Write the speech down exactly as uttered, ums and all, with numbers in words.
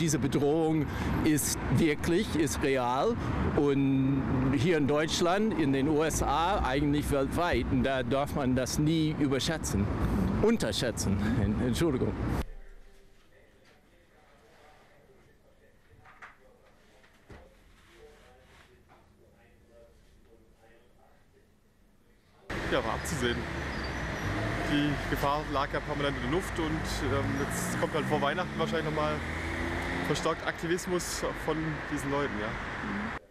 diese Bedrohung ist wirklich, ist real und hier in Deutschland, in den U S A, eigentlich weltweit. Und da darf man das nie überschätzen, unterschätzen. Entschuldigung. Ja, war abzusehen. Die Gefahr lag ja permanent in der Luft und ähm, jetzt kommt halt vor Weihnachten wahrscheinlich nochmal verstärkt Aktivismus von diesen Leuten. Ja.